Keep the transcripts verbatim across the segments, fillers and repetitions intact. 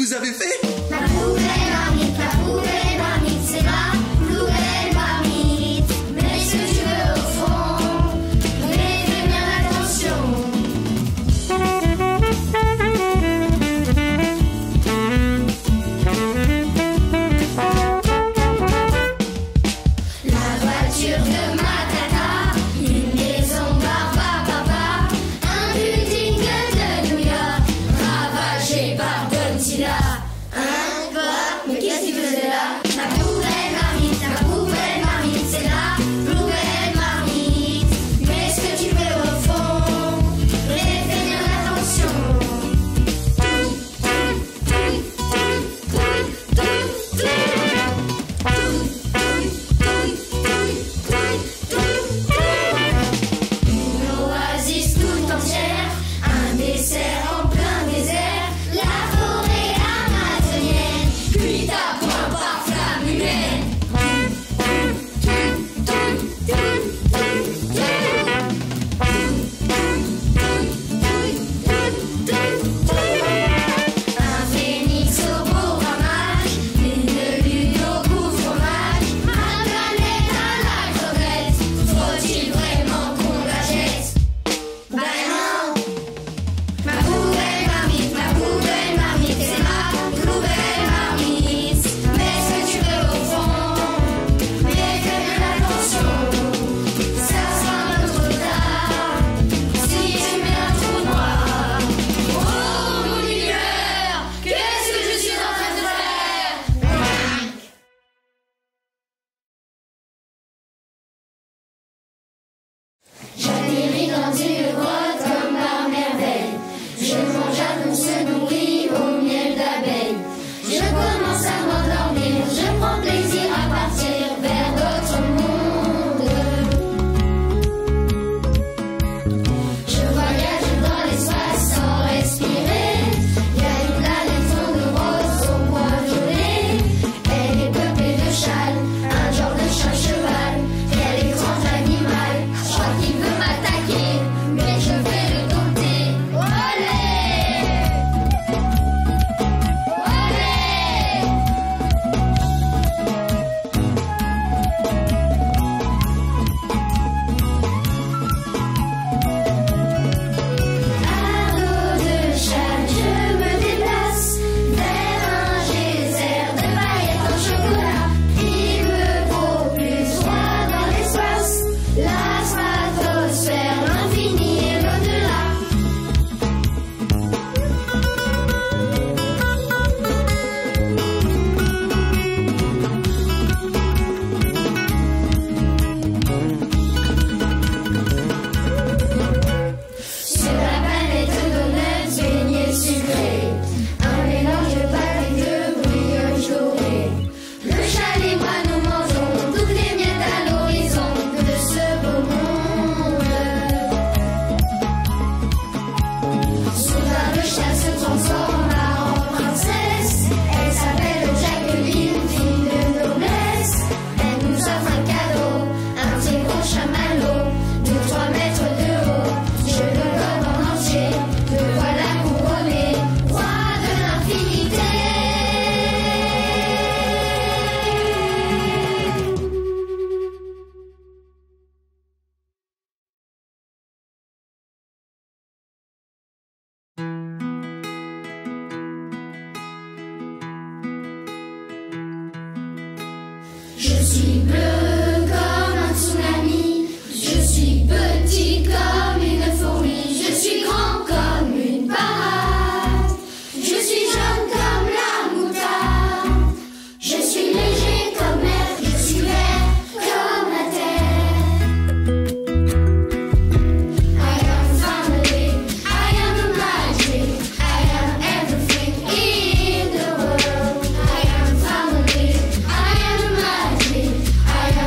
vous avez fait? Ma poubelle marmite, ma poubelle marmite, c'est ma poubelle marmite. Mais ce que tu veux au fond, mais fais bien attention. La voiture de ma tata, une maison barba papa, un building de New York, ravagé par Godzilla. Hein, quoi? Mais qu'est-ce qu'il faisait là? Ma poubelle marmite, ma poubelle marmite, c'est la poubelle marmite. Mais ce que tu veux au fond, mais fais bien attention. Une oasis tout entière, un dessert en plein désert, la forêt amazonienne, cuite à point par flamme humaine. Un phénix au beau ramage, une lune au goût fromage, ma planète à la crevette, faut-il vraiment qu'on la jette? Ben non. Ma poubelle marmite, ma poubelle marmite, c'est ma poubelle marmite. Mais ce que tu veux au fond, mais fais bien attention. Ça sera trop tard si tu mets un trou noir. Oh mon univers, qu'est-ce que je suis en train de faire? J'atterris dans une grotte comme par merveille. Je mange à qu'on se nourrit au miel d'abeille. Je commence à m'endormir, je prends plaisir à partir vers d'autres mondes. Je voyage dans l'espace sans respirer. Il y a une planète ronde rose au point violet. Elle est peuplée de châles, un genre de chat-cheval. Quel étrange animal, je crois qu'il veut m'attaquer, mais je vais le dompter. Olé! Olé! À dos de châle, je me déplace vers un geyser de paillettes en chocolat. Il me faut plus droit dans l'espace, la stratosphère, l'infini et l'au-delà. Sur la planète Donuts, beignets sucrés, un mélange de pâtes et de brioches dorées. Le châle et moi nous mangeons toutes les miettes à l'horizon de ce beau monde. Soudain le châle se transforme en princesse. Elle s'appelle Jacqueline, fille de noblesse. Elle nous offre un cadeau, un petit gros chamallow de trois mètres de haut. Je le donne en entier, le voilà couronné, roi de l'infinité. Je suis bleu comme un tsunami, je suis petit comme une fourmi, je suis grand comme une parade, je suis jaune comme la moutarde, je suis léger comme l'air, je suis vert comme la terre. I am family, I am the magic, I am everything in the world. I am family, I am the magic, I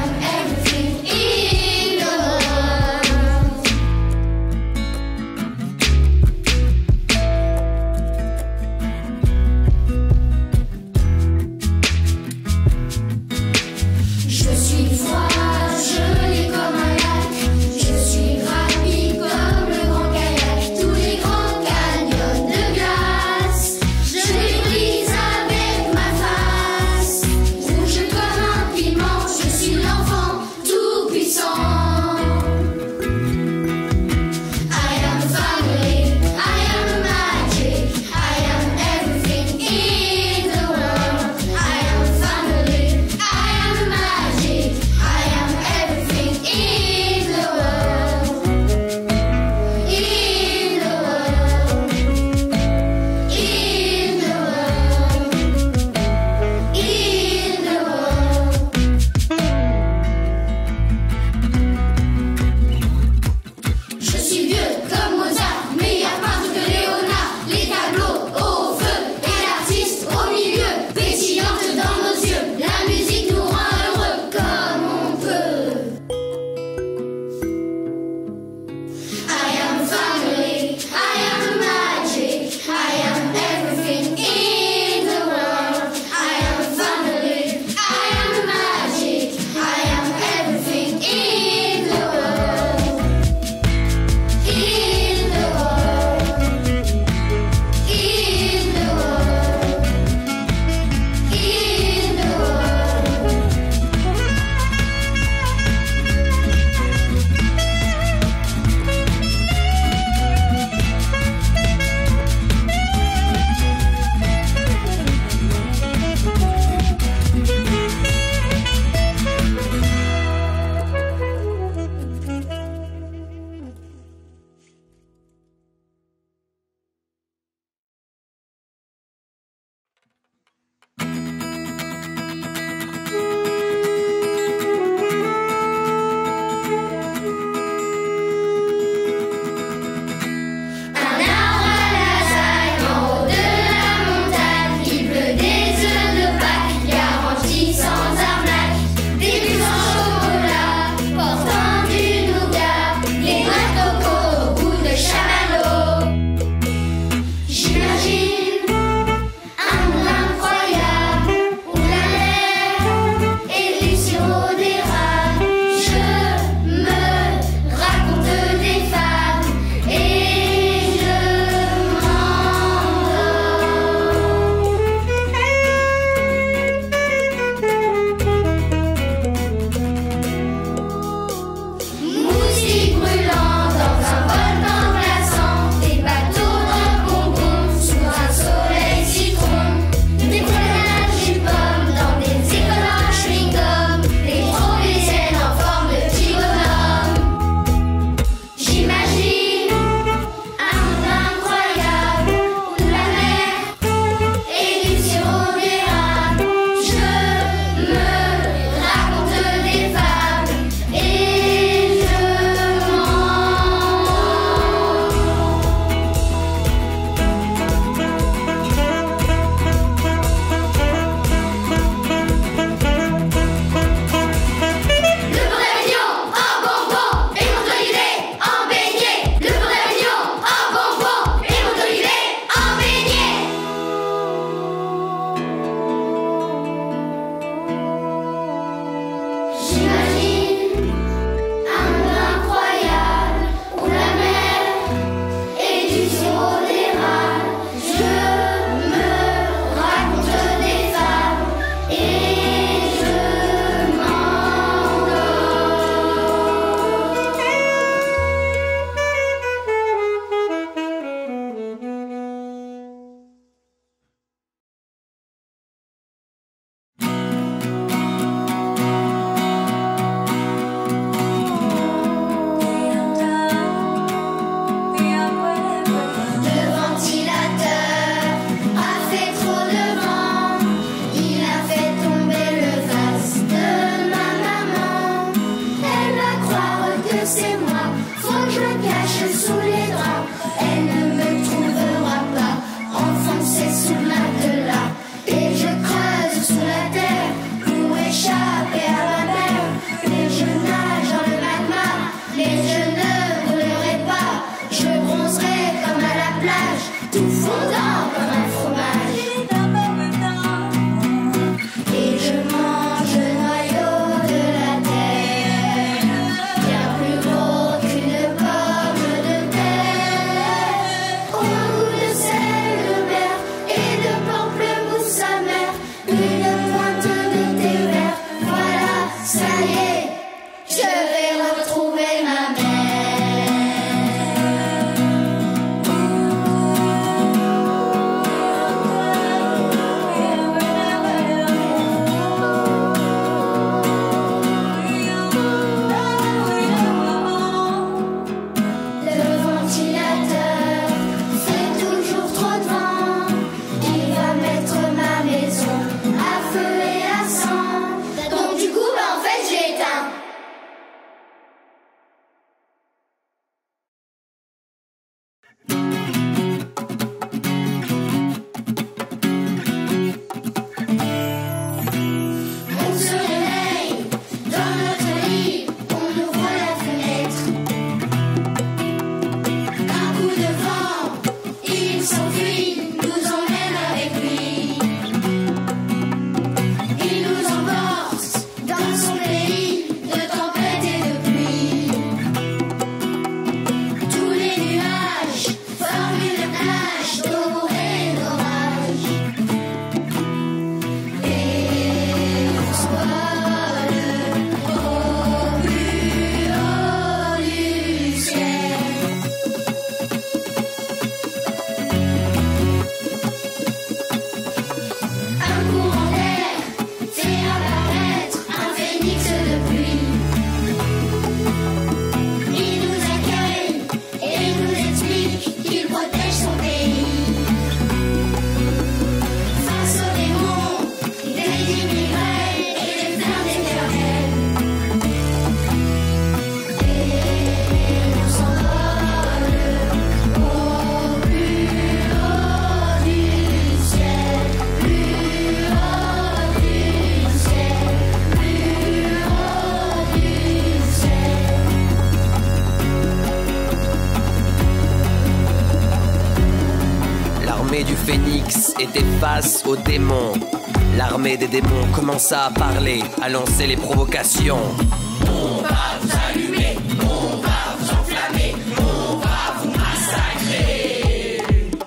Du phénix était face aux démons. L'armée des démons commença à parler, à lancer les provocations. On va vous allumer, on va vous enflammer, on va vous massacrer.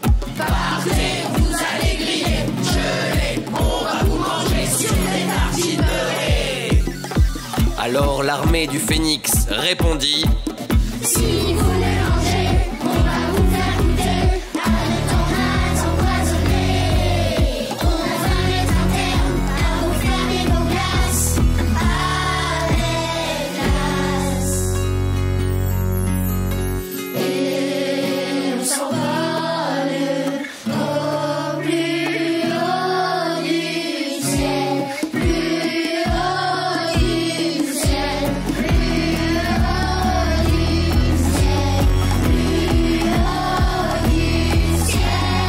Partez, vous allez griller, geler, on va vous manger sur des tartines beurrées. Alors l'armée du phénix répondit: si vous voulez manger, on va vous faire goûter à notre tomate empoisonnée. On va mettre un terme à vos flammes et vos glaces avec glace. Et on s'envole au plus haut du ciel, plus haut du ciel, plus haut du ciel, plus haut du ciel.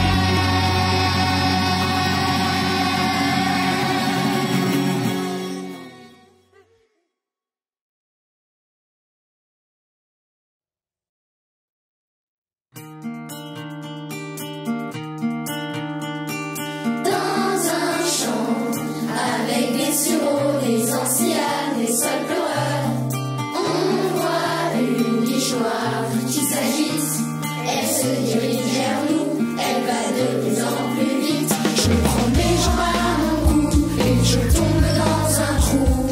Dans un champ, avec des sureaux, des anciens, des sols pleureurs, on voit une biche noire qui s'agite. Elle se dirige vers nous, elle va de plus en plus vite. Je prends mes jambes à mon cou et je tombe dans un trou.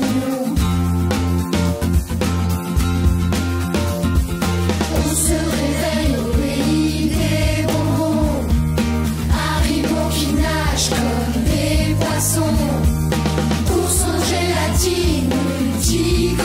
On se réveille au pays des bonbons, haricots qui nagent comme des poissons. Pour son gélatine, multi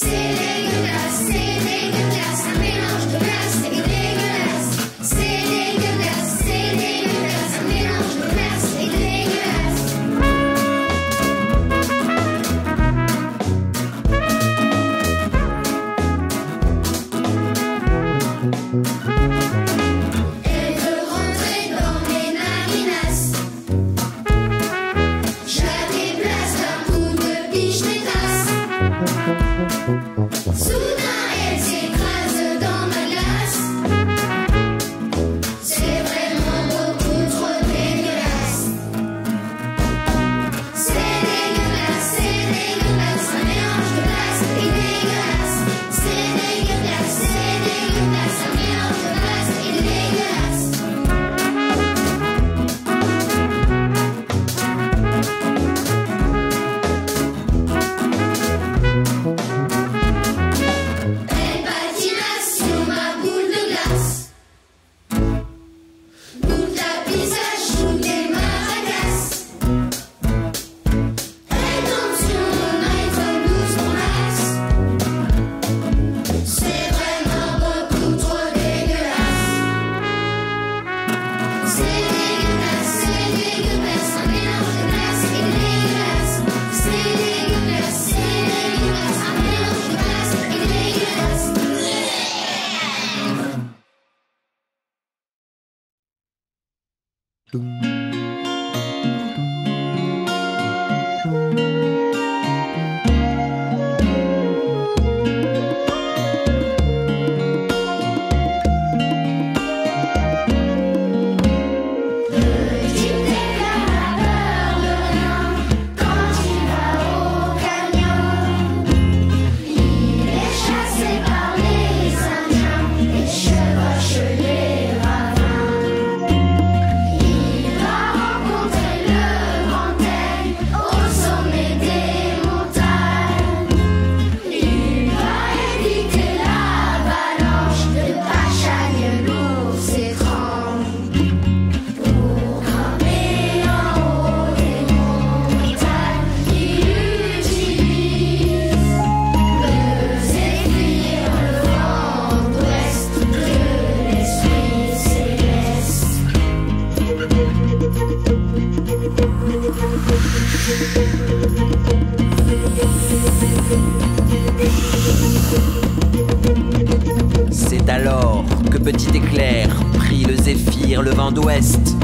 C'est alors que petit éclair prit le zéphyr, le vent d'ouest,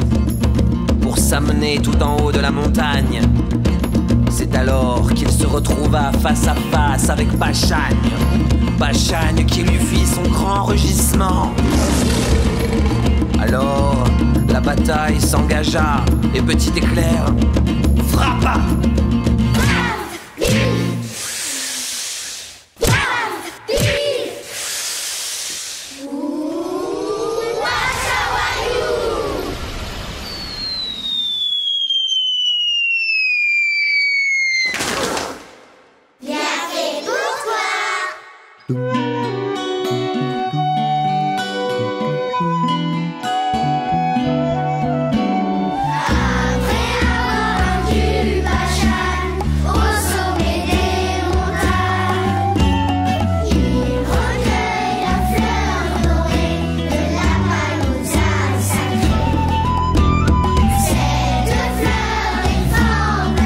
pour s'amener tout en haut de la montagne. C'est alors qu'il se retrouva face à face avec Pachagne, Pachagne qui lui fit son grand rugissement. Alors, la bataille s'engagea et petit éclair frappa.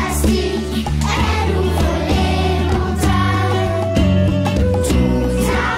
Tout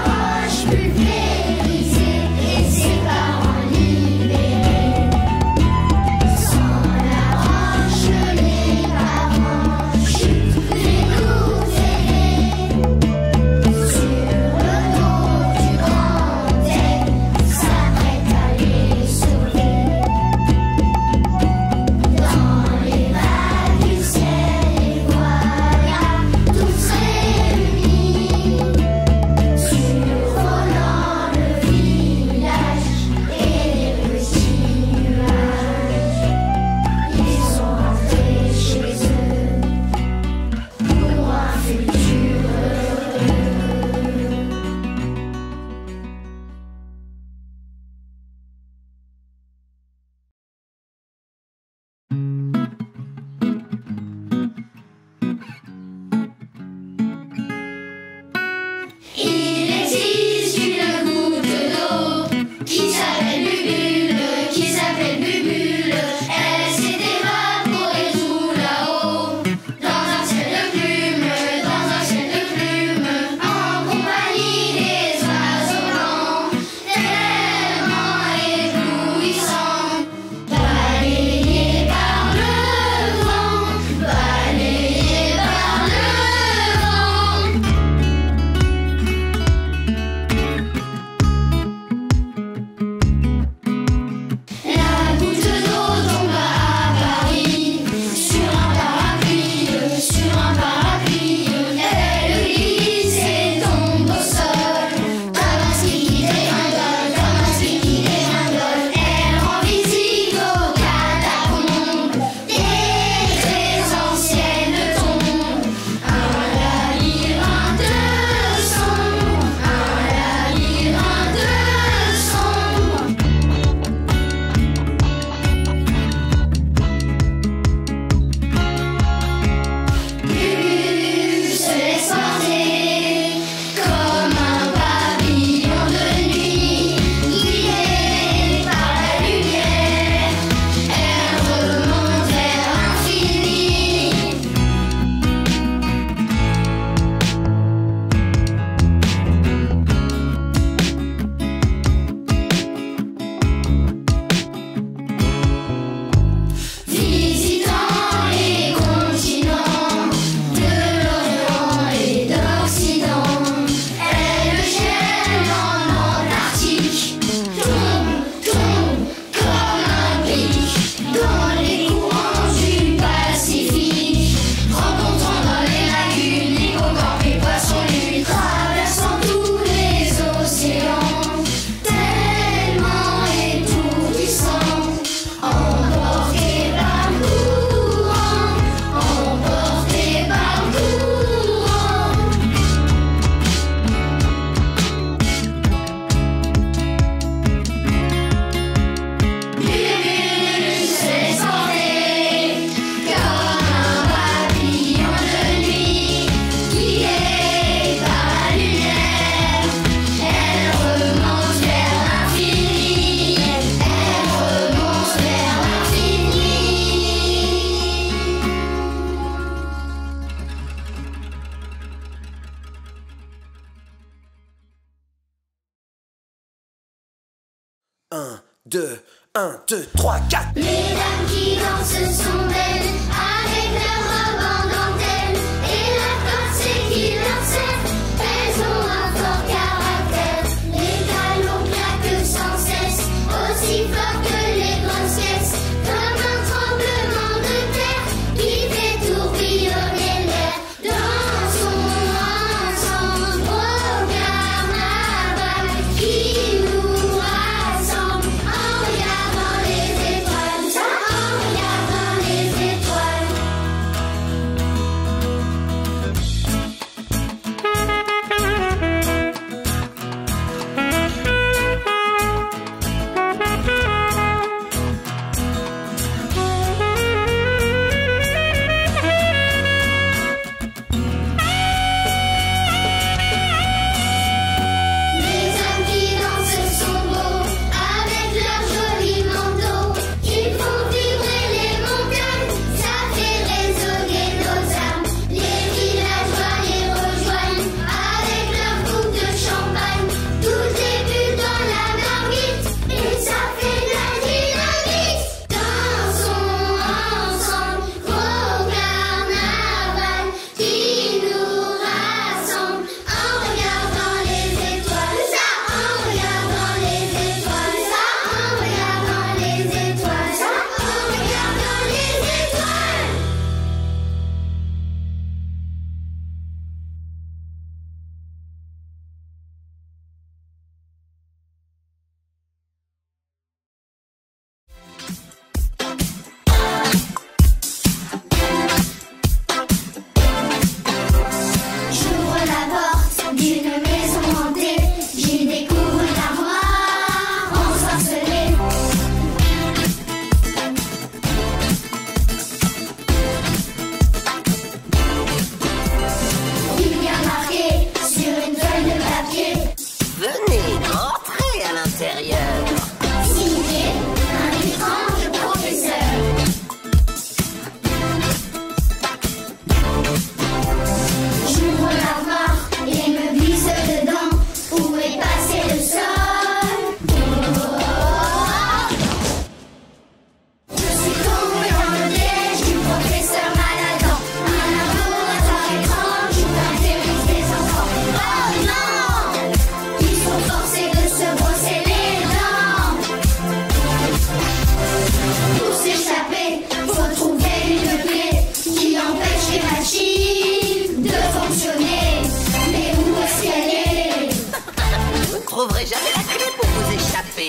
Un, deux, un, deux, trois, quatre. Les dames qui dansent sont belles, avec leurs robes en dentelle et leurs corsets qui leur servent. Elles ont un fort caractère, les talons claquent sans cesse, aussi fort que les grosses caisses, comme un tremblement de terre qui fait tourbillonner l'air. Dansons ensemble au carnaval qui nous rassemble en regardant les étoiles, en regardant les étoiles. Les hommes qui dansent sont beaux, avec leurs jolis manteaux. Ils font vibrer les montagnes, ça fait résonner nos âmes. Les villageois les rejoignent, avec leurs coupes de champagne. Tout débute dans la marmite, et ça fait de la dynamite. Dansons ensemble au carnaval qui nous rassemble en regardant les étoiles. Ça, en regardant les étoiles. Ça, en regardant les étoiles. Ça, en regardant les étoiles. J'ouvre la porte d'une maison hantée, j'y découvre une armoire ensorcelée. Il y a marqué sur une feuille de papier, Venez, entrez à l'intérieur. signé un étrange professeur. J'ouvre l'armoire et me glisse dedans. Où est passé le sol? Oh. Je suis tombée dans le piège du professeur Maladant. Un laboratoire étrange où intéresse des enfants. Oh non! Ils sont forcés de se brosser les dents. Pour s'échapper, faut trouver une clé qui empêche les machines de fonctionner. Mais où est-ce qu'elle est? Vous ne trouverez jamais la clé pour vous échapper.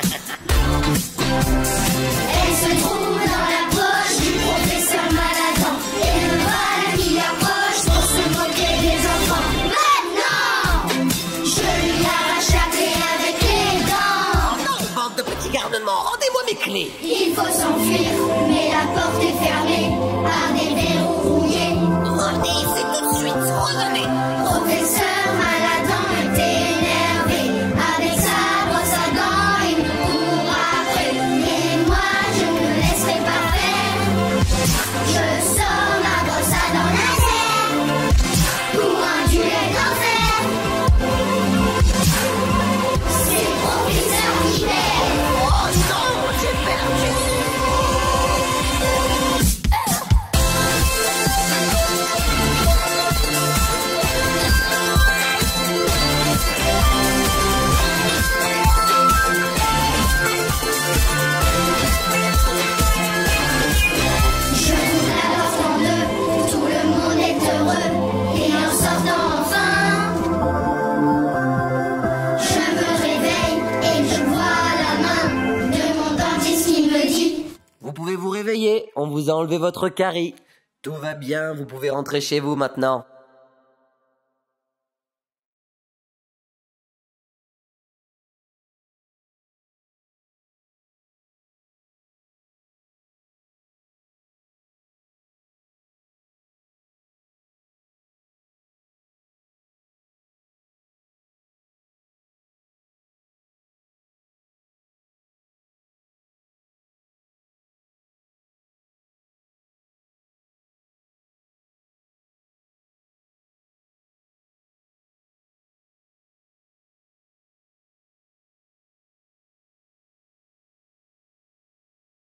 Elle se trouve dans la poche du professeur Maladant. Et le voilà qui approche pour se moquer des enfants. Maintenant, je lui arrache la clé avec les dents. Non, bande de petits garnements, rendez-moi mes clés. Il faut s'enfuir, mais la porte est fermée par des verrous rouillés. Revenez ici tout de suite, revenez. Professeur Maladant était énervé. Avec sa brosse à dents, il me court après. Et moi, je ne me laisserai pas faire. Je sors ma brosse à dents laser pour un duel d'enfer. C'est le professeur qui perd. Oh non, j'ai perdu. Je coupe la porte en deux, tout le monde est heureux. Et en sortant enfin, je me réveille et je vois la main de mon dentiste qui me dit: Vous pouvez vous réveiller, on vous a enlevé votre carie. Tout va bien, vous pouvez rentrer chez vous maintenant.